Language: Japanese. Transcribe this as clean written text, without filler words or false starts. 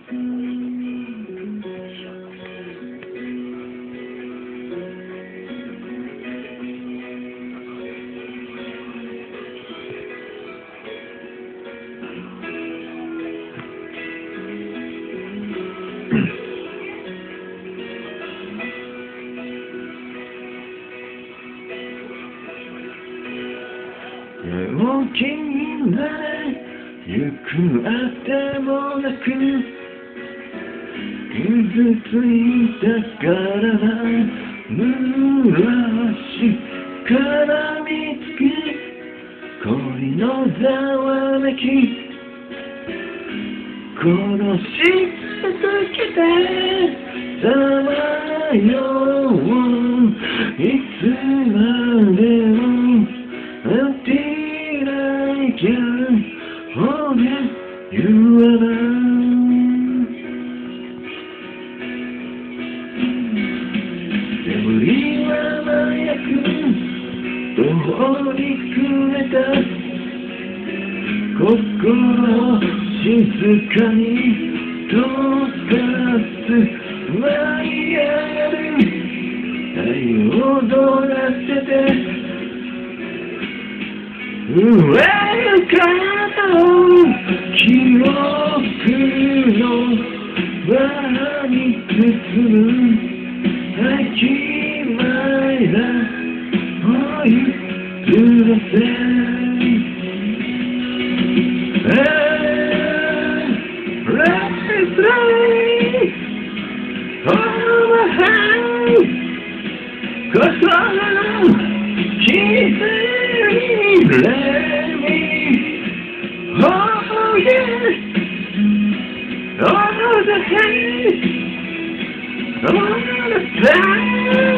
大きな行くあてもなく傷ついたからな濡らし絡みつく恋のざわめき殺し続けてさまよういつまでもUntil I can hold you around 煙は麻薬通りくれた心を静かに溶かす舞い上がる愛を踊らせて上からの記憶の輪に包む曖昧な追いつらせLet's play all my hands 心の傷Let me hold you all the hate, all the pain.